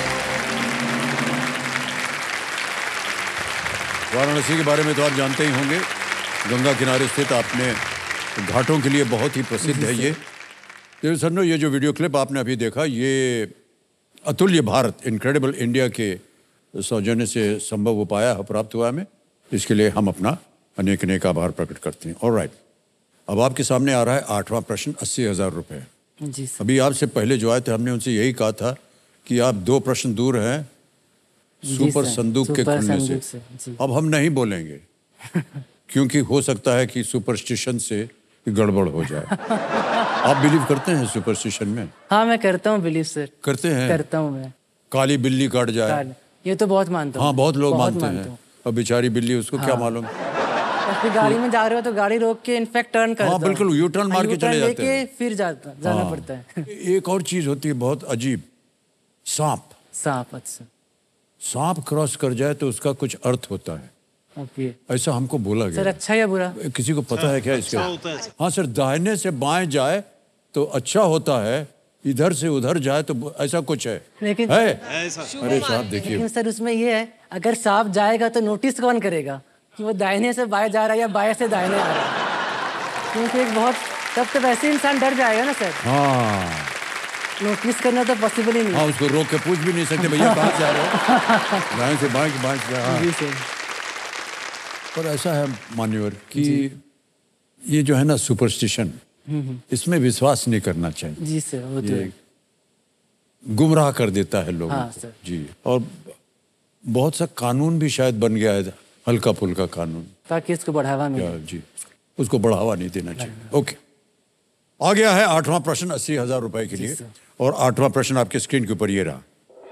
वाराणसी के बारे में तो आप जानते ही होंगे, गंगा किनारे स्थित अपने घाटों के लिए बहुत ही प्रसिद्ध है ये। तो सर, ये जो वीडियो क्लिप आपने अभी देखा, ये अतुल्य भारत, इनक्रेडिबल इंडिया के सौजन्य से संभव हो पाया है, प्राप्त हुआ हमें। इसके लिए हम अपना अनेक अनेक आभार प्रकट करते हैं। ऑलराइट, अब आपके सामने आ रहा है आठवां प्रश्न, अस्सी हजार रुपये। जी सर। अभी आपसे पहले जो आए थे हमने उनसे यही कहा था कि आप दो प्रश्न दूर हैं सुपर सर, संदूक के सुपर खुलने संदूक से। से, जी। अब हम नहीं बोलेंगे क्योंकि हो सकता है कि सुपरस्टिशन से गड़बड़ हो जाए। आप बिलीव करते हैं सुपरस्टिशन में? हाँ मैं करता हूँ बिलीव सर। करते हैं? करता हूँ मैं। काली बिल्ली काट जाए, काल- ये तो बहुत मानता हूँ। हाँ बहुत लोग बहुत मानते मानता हैं। हूँ। और बेचारी बिल्ली, उसको क्या मालूम। फिर गाड़ी में जा रहे हो तो गाड़ी रोक के इनफैक्ट टर्न करता हाँ, हूँ। बिल्कुल, यू टर्न मार के यू टर्न चले जाते लेके हैं। फिर जाता जाना हाँ। पड़ता है। एक और चीज होती है बहुत अजीब, सांप। सांप, अच्छा। सांप क्रॉस कर जाए तो उसका कुछ अर्थ होता है, ओके ऐसा हमको बोला सर। गया। अच्छा या बुरा? किसी को पता है क्या इसका? हाँ सर, दाहिने से बाएं जाए तो अच्छा होता है, इधर से उधर जाए तो ऐसा कुछ है। लेकिन है? अरे साहब देखिए, लेकिन सर उसमें ये है, अगर सांप जाएगा तो नोटिस कौन करेगा कि वो दाहिने से बाएं जा रहा है या बाएं से दाहिने आ रहा है? क्योंकि एक बहुत, तब तो वैसे इंसान डर जाएगा ना सर। हाँ नोटिस करना तो पॉसिबल ही नहीं। हाँ, उसको रोक के पूछ भी नहीं सकते भैया कहाँ जा रहे हो, दाएं से बाएं, बाएं से हाँ। जी सर। पर ऐसा है मान्यवर कि ये जो है ना सुपरस्टिशन, इसमें विश्वास नहीं करना चाहिए। जी सर, वो तो ये है। गुमराह कर देता है लोगों हाँ, को। सर। जी, और बहुत सा कानून भी शायद बन गया है, हल्का फुल्का कानून, ताकि इसको बढ़ावा मिले। या जी उसको बढ़ावा नहीं देना चाहिए। ओके, आ गया है आठवां प्रश्न अस्सी हजार रुपए के लिए, और आठवां प्रश्न आपके स्क्रीन के ऊपर ये रहा।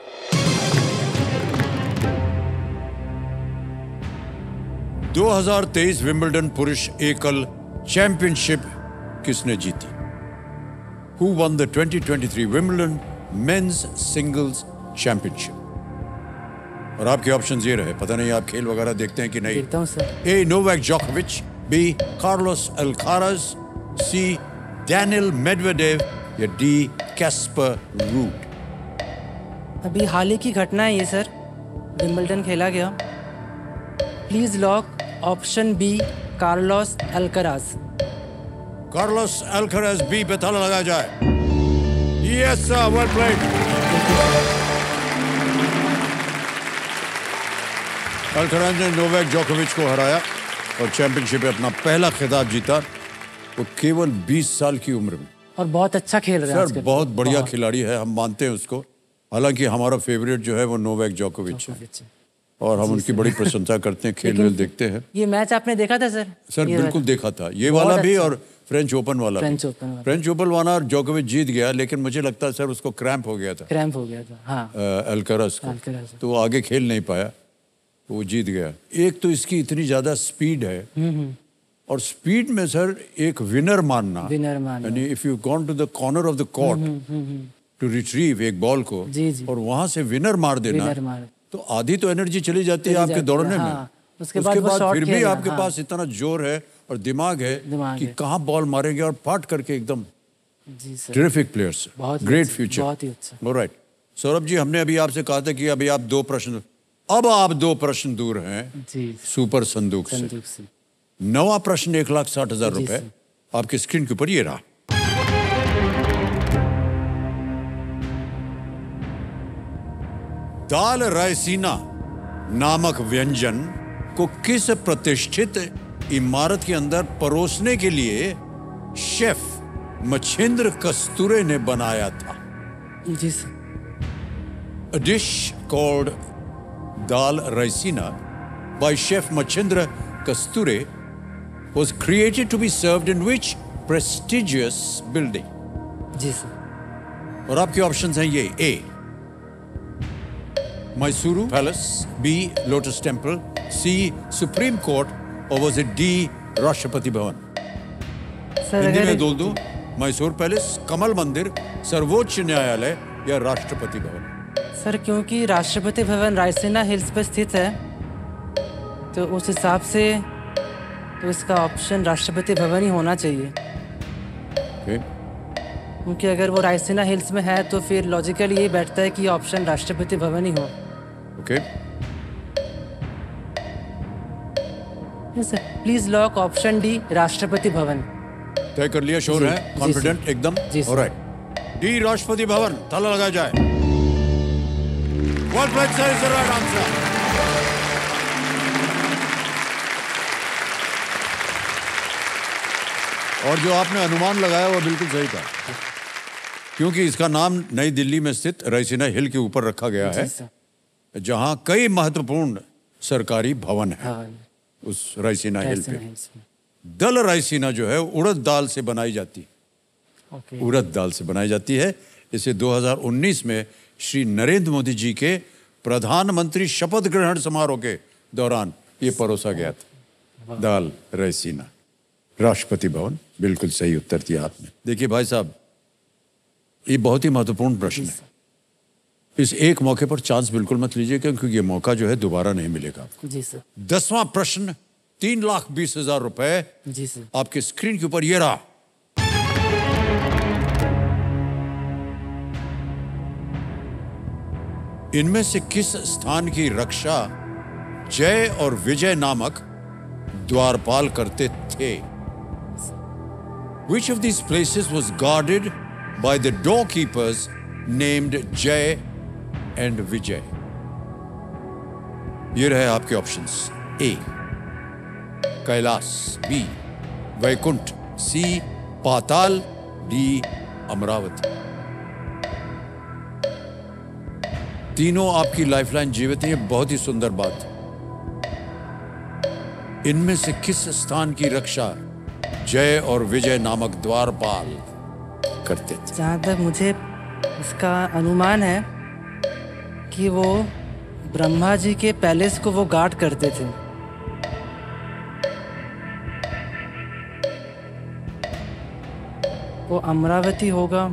दो हज़ार तेईस विंबलडन पुरुष एकल चैंपियनशिप किसने जीती? Who won the twenty twenty-three Wimbledon Men's Singles Championship? और आपके ऑप्शंस ये रहे, पता नहीं आप खेल वगैरह देखते हैं कि नहीं। देखता हूँ सर। ए नोवाक जोकोविच, B Carlos Alcaraz, C Daniel Medvedev या डी कैस्पर रूड? अभी हाल ही की घटना है ये सर, विंबलडन खेला गया। Please lock option B Carlos Alcaraz. Carlos Alcaraz B पे ताला लगाया जाए। Yes sir, well played. Alcaraz ने नोवाक जोकोविच को हराया और चैंपियनशिप में अपना पहला खिताब जीता, वो केवल बीस साल की उम्र में। और बहुत अच्छा खेल रहा है सर, बहुत बढ़िया खिलाड़ी है, हम मानते हैं उसको। हालांकि हमारा फेवरेट जो है वो नोवाक जोकोविच है और हम उनकी बड़ी प्रशंसा करते हैं, खेल वेल देखते हैं। ये मैच आपने देखा था सर? सर बिल्कुल देखा था, ये वाला भी और फ्रेंच ओपन वाला। फ्रेंच ओपन वाला फ्रेंच ओपन वाला जोकोविच जीत गया, लेकिन मुझे लगता है सर उसको क्रैम्प हो गया था, क्रैम्प हो गया था हाँ अल्काराज को, तो वो आगे खेल नहीं पाया, तो वो जीत गया। एक तो इसकी इतनी ज्यादा स्पीड है और स्पीड में सर एक विनर मानना, विनर मानना, यानी if you gone to the corner of the court to retrieve एक बॉल को जी जी, और वहां से विनर मार देना, विनर मार, तो आधी तो एनर्जी चली जाती है आपके दौड़ने हाँ, में। उसके, उसके बाद, बाद फिर भी आपके हाँ, पास इतना जोर है और दिमाग है दिमाग कि है। कहाँ बॉल मारेंगे और पाट करके एकदम जी sir, terrific players, great future. बहुत ही अच्छा। ऑलराइट सौरभ जी, हमने अभी आपसे कहा था कि अभी आप दो प्रश्न अब आप दो प्रश्न दूर हैं जी सुपर संदूक से, संदूक से। नवा प्रश्न एक लाख साठ हजार रुपए आपके स्क्रीन के ऊपर ये रहा। दाल रायसीना नामक व्यंजन को किस प्रतिष्ठित इमारत के अंदर परोसने के लिए शेफ मच्छिंद्र कस्तूरे ने बनाया था? जी sir. A dish called dal raisina by chef Machindra Kasture was created to be served in which prestigious building? जी सर। और आपके ऑप्शंस हैं ये: A Mysuru Palace, B Lotus Temple, C Supreme Court और was it D Rashtrapati Bhavan? Sir Hindi अगर में बोल दूं, मैसूर पैलेस, कमल मंदिर, सर्वोच्च न्यायालय या राष्ट्रपति भवन? सर क्योंकि राष्ट्रपति भवन रायसीना हिल्स पर स्थित है, तो उस हिसाब से तो इसका ऑप्शन राष्ट्रपति भवन ही होना चाहिए। okay. क्योंकि अगर वो रायसीना हिल्स में है तो फिर लॉजिकली यही बैठता है कि ऑप्शन राष्ट्रपति भवन ही हो। Okay please lock option D Rashtrapati Bhavan. तय कर लिया, श्योर है, कॉन्फिडेंट एकदम? जी सर। ऑलराइट, डी राष्ट्रपति भवन, ताला लगाया जाए। Well played, sir, is the right answer. और जो आपने अनुमान लगाया वो बिल्कुल सही था, क्योंकि इसका नाम नई दिल्ली में स्थित रायसीना हिल के ऊपर रखा गया है, जहां कई महत्वपूर्ण सरकारी भवन है उस रायसीना हिल पे। दल रायसीना जो है उड़द दाल से बनाई जाती है, उड़द दाल से बनाई जाती है। इसे दो हज़ार उन्नीस में श्री नरेंद्र मोदी जी के प्रधानमंत्री शपथ ग्रहण समारोह के दौरान ये परोसा गया था, दाल रायसीना। राष्ट्रपति भवन, बिल्कुल सही उत्तर दिया आपने। देखिए भाई साहब, ये बहुत ही महत्वपूर्ण प्रश्न है, इस एक मौके पर चांस बिल्कुल मत लीजिए, क्योंकि ये मौका जो है दोबारा नहीं मिलेगा आपको। जी सर। दसवां प्रश्न, तीन लाख बीस हजार रुपए जी सर आपके स्क्रीन के ऊपर ये रहा। इनमें से किस स्थान की रक्षा जय और विजय नामक द्वारपाल करते थे? Which of these places was guarded by the doorkeepers named Jay and Vijay? ये रहे आपके options: A Kailash, B Vaikuntha, C Patal, D Amaravati. तीनों आपकी लाइफलाइन जीवित है, ये बहुत ही सुंदर बात। इनमें से किस स्थान की रक्षा जय और विजय नामक द्वारपाल करते थे? जहाँ तक मुझे इसका अनुमान है कि वो ब्रह्मा जी के पैलेस को वो गार्ड करते थे। वो अमरावती होगा।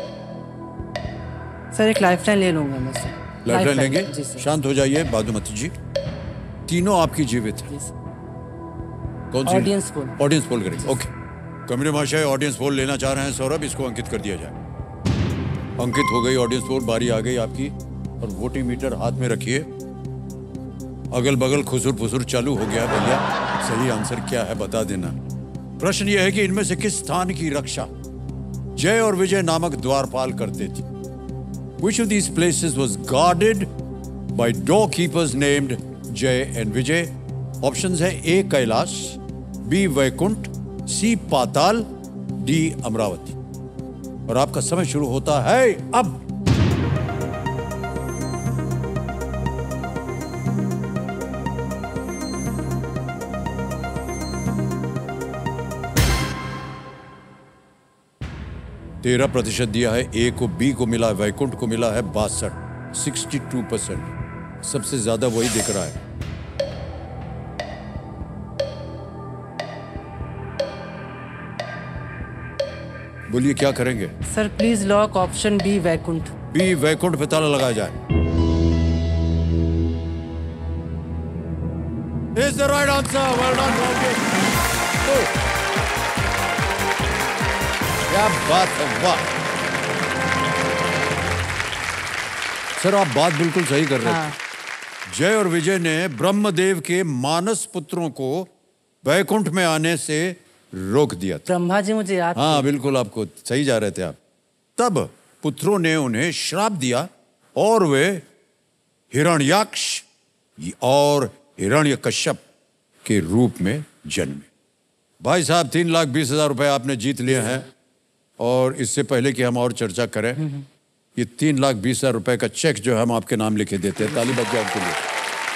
सर एक लाइफलाइन ले लूंगा मैं सर। लाइफलाइन लेंगे? जी सर। शांत हो जाइए बादुमती जी, तीनों आपकी जीवित है। कौन सी? Audience poll. ऑडियंस पोल करेंगे, ओके। कमरे महाशय ऑडियंस पोल लेना चाह रहे हैं सौरभ, इसको अंकित कर दिया जाए। अंकित हो गई ऑडियंस पोल, बारी आ गई आपकी। और वोटिंग मीटर हाथ में रखिए। अगल बगल खुसुर फुसुर चालू हो गया भैया। सही आंसर क्या है बता देना। प्रश्न यह है कि इनमें से किस स्थान की रक्षा जय और विजय नामक द्वारपाल करते थे? Which of these places was guarded by doorkeepers named Jay and Vijay? Options है A Kailash, B Vaikuntha, C Patal, D Amaravati. और आपका समय शुरू होता है अब। तेरह प्रतिशत दिया है ए को, बी को मिला है, वैकुंठ को मिला है बासठ, सिक्सटी टू परसेंट। सबसे ज्यादा वही दिख रहा है। बोलिए क्या करेंगे? Sir please lock option B Vaikuntha. B Vaikuntha पे ताला लगाया जाए। Is the right answer. Well done, Rocky. Oh. क्या बात है, वाह। सर आप बात बिल्कुल सही कर रहे थे। हाँ। जय और विजय ने ब्रह्मदेव के मानस पुत्रों को वैकुंठ में आने से रोक दिया था। ब्रह्मा जी मुझे याद हाँ बिल्कुल, आपको सही जा रहे थे आप। तब पुत्रों ने उन्हें श्राप दिया और वे हिरण्याक्ष और हिरण्यकश्यप के रूप में जन्मे। भाई साहब तीन लाख बीस हजार रुपए आपने जीत लिए हैं। और इससे पहले कि हम और चर्चा करें, ये तीन लाख बीस हजार रुपए का चेक जो है हम आपके नाम लिखे देते हैं। ताली बज जाए आपके लिए।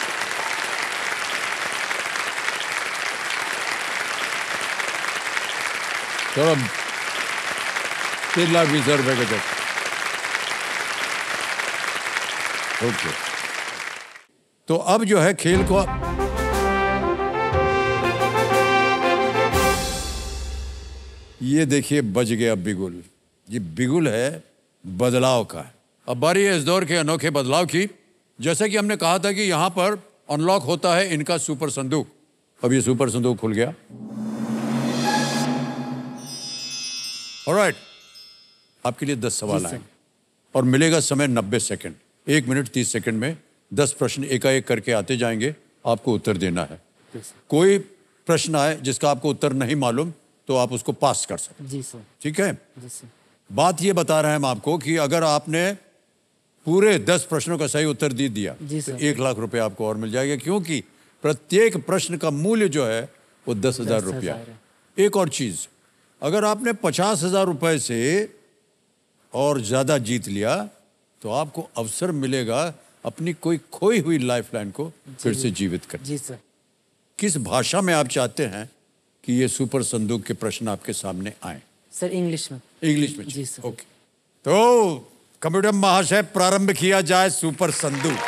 तो अब तीन लाख बीस हजार रुपए का चेक। ओके, तो अब जो है खेल को ये देखिए बज गया बिगुल। ये बिगुल है बदलाव का। अब बारी है इस दौर के अनोखे बदलाव की। जैसा कि हमने कहा था कि यहां पर अनलॉक होता है इनका सुपर संदूक। अब ये सुपर संदूक खुल गया। ऑलराइट, आपके लिए दस सवाल आए और मिलेगा समय नब्बे सेकंड। एक मिनट तीस सेकंड में दस प्रश्न एकाएक करके आते जाएंगे, आपको उत्तर देना है। कोई प्रश्न आए जिसका आपको उत्तर नहीं मालूम तो आप उसको पास कर सकते। जी सर। ठीक है जी सर। बात ये बता रहे हैं हम आपको कि अगर आपने पूरे दस प्रश्नों का सही उत्तर दे दिया तो एक लाख रुपए आपको और मिल जाएगा, क्योंकि प्रत्येक प्रश्न का मूल्य जो है वो दस हजार रुपया है। एक और चीज, अगर आपने पचास हजार रुपए से और ज्यादा जीत लिया तो आपको अवसर मिलेगा अपनी कोई खोई हुई लाइफलाइन को फिर से जीवित कर। जी सर। किस भाषा में आप चाहते हैं कि ये सुपर संदूक के प्रश्न आपके सामने आए? सर इंग्लिश में। इंग्लिश में? जी सर। ओके, तो कंप्यूटर महाशय प्रारंभ किया जाए सुपर संदूक।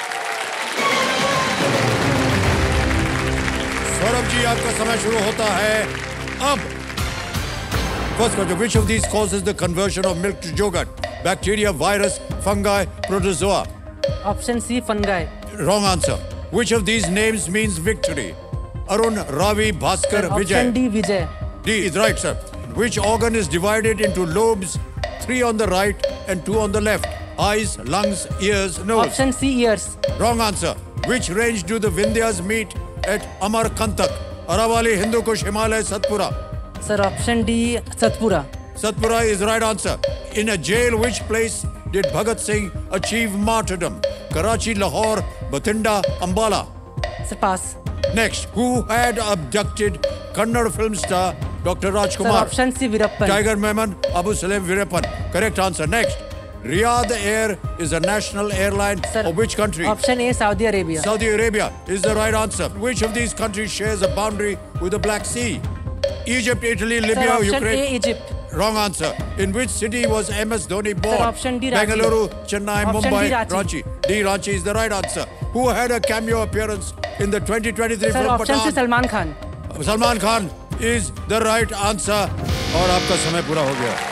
सौरभ जी आपका समय शुरू होता है अब। First question, which of these causes the conversion of milk to yogurt? Bacteria, virus, fungi, protozoa? Option C fungi. Wrong answer. Which of these names means victory? Arun, Ravi, Bhaskar, Vijay? Option D Vijay. D is right, sir. Which organ is divided into lobes, three on the right and two on the left? Eyes, lungs, ears, nose? Option C ears. Wrong answer. Which range do the Vindhyas meet at Amarkantak? Aravali, Hindu Kush, Himalaya, Satpura? Sir option D Satpura. Satpura is right answer. In a jail, which place did Bhagat Singh achieve martyrdom? Karachi, Lahore, Bathinda, Ambala? Sir pass. Next, who had abducted Kannada film star Doctor sir Rajkumar? Option C Veerappan. Tiger Memon, Abu Salim Veerappan. Correct answer. Next, Riyadh Air is a national airline sir of which country? Option A Saudi Arabia. Saudi Arabia is the right answer. Which of these countries shares a boundary with the Black Sea? Egypt, Italy, sir Libya, option A Ukraine? Egypt. Wrong answer. In which city was M S Dhoni born? option D, Ranchi. Bengaluru, Chennai, Option Mumbai, D, Ranchi. D, Ranchi is the right answer. Who had a cameo appearance in the twenty twenty-three sir film option C Pathaan? Salman Khan. Salman Khan is the right answer. और आपका समय पूरा हो गया।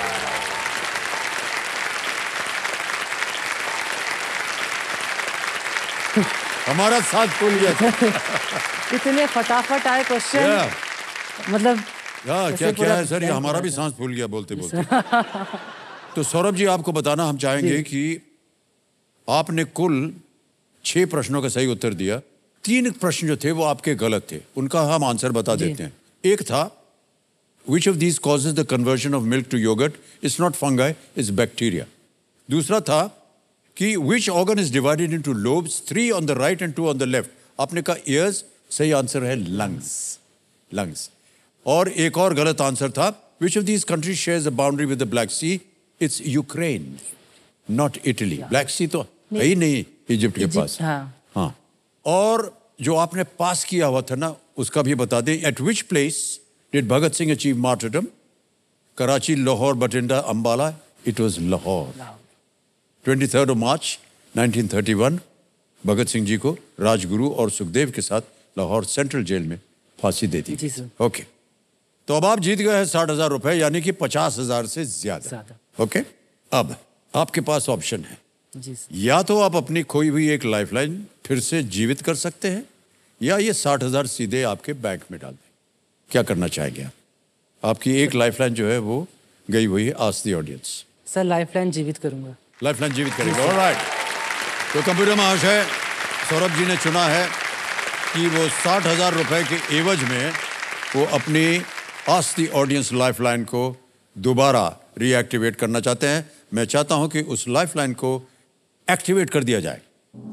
हमारा साथ खुल गया। इतने फटाफट आए क्वेश्चन। Yeah. मतलब क्या क्या क्या है सर, ये हमारा भी सांस फूल गया बोलते बोलते। तो सौरभ जी आपको बताना हम चाहेंगे कि आपने कुल छह प्रश्नों का सही उत्तर दिया। तीन प्रश्न जो थे वो आपके गलत थे, उनका हम आंसर बता देते हैं। एक था which of these causes the conversion of milk to yogurt? It's not fungi, it's bacteria. दूसरा था कि which organ is divided into lobes, three on the right and two on the left? आपने कहा ears, सही answer है lungs, lungs. और एक और गलत आंसर था which of these countries shares a boundary with the Black Sea? It's Ukraine, not Italy. Black Sea तो है ही नहीं इजिप्ट के पास। हाँ हाँ। और जो आपने पास किया हुआ था ना उसका भी बता दें। At which place did Bhagat Singh achieve martyrdom? Karachi, Lahore, Bathinda, Ambala? It was Lahore. twenty-third of March nineteen thirty-one, Bhagat Singh ji को राजगुरु और सुखदेव के साथ लाहौर सेंट्रल जेल में फांसी दे दी। जी सर। ओके, तो अब आप जीत गए हैं साठ हजार रुपए, यानी कि पचास हजार से ज्यादा। ज्यादा। ओके, अब आपके पास ऑप्शन है, जी सर। या तो आप अपनी खोई हुई एक लाइफलाइन फिर से जीवित कर सकते हैं, या ये साठ हजार सीधे आपके बैंक में डाल दें। क्या करना चाहेंगे आप? आपकी एक लाइफलाइन जो है वो गई हुई है। Ask the audience. Sir lifeline जीवित करूंगा। लाइफलाइन जीवित करेंगे। ऑलराइट, तो कंप्यूटर महाशय सौरभ जी ने चुना है कि वो साठ हजार रुपए के एवज में वो अपनी आस्क द ऑडियंस लाइफलाइन को दोबारा रीएक्टिवेट करना चाहते हैं। मैं चाहता हूं कि उस लाइफलाइन को एक्टिवेट कर दिया जाए।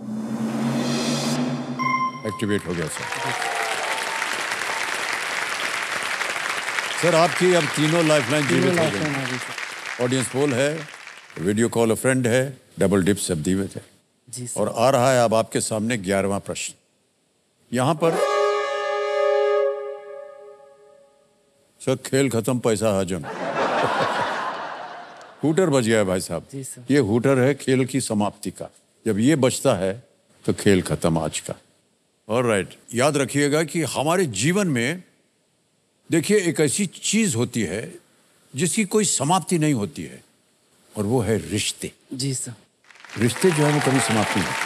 एक्टिवेट हो गया सर। सर आपकी अब तीनों लाइफलाइन जीवित हो गई। ऑडियंस पोल है, वीडियो कॉल अ फ्रेंड है, डबल डिप सब जीवित है। जी सर। और आ रहा है अब आपके सामने ग्यारहवां प्रश्न। यहां पर सर खेल खत्म पैसा हजम। हूटर बज गया है भाई साहब। जी सर। ये हूटर है खेल की समाप्ति का। जब ये बजता है तो खेल खत्म आज का। ऑलराइट, याद रखिएगा कि हमारे जीवन में देखिए एक ऐसी चीज होती है जिसकी कोई समाप्ति नहीं होती है, और वो है रिश्ते। जी सर। रिश्ते जो है वो कभी समाप्ति नहीं।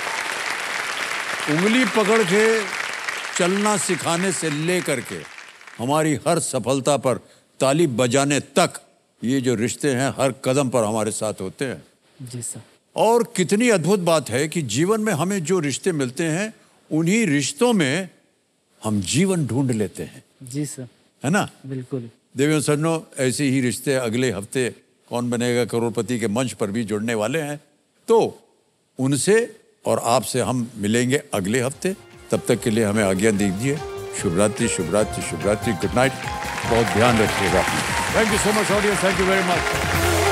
उंगली पकड़ के चलना सिखाने से लेकर के हमारी हर सफलता पर ताली बजाने तक ये जो रिश्ते हैं हर कदम पर हमारे साथ होते हैं। जी सर। और कितनी अद्भुत बात है कि जीवन में हमें जो रिश्ते मिलते हैं उन्हीं रिश्तों में हम जीवन ढूंढ लेते हैं। जी सर। है ना? बिल्कुल। देवेंद्र सरनो, ऐसे ही रिश्ते अगले हफ्ते कौन बनेगा करोड़पति के मंच पर भी जुड़ने वाले हैं, तो उनसे और आपसे हम मिलेंगे अगले हफ्ते। तब तक के लिए हमें आज्ञा दीजिए। शुभ रात्रि, शुभ रात्रि, शुभ रात्रि, गुड नाइट। बहुत ध्यान रखिएगा। Thank you so much audience, thank you very much.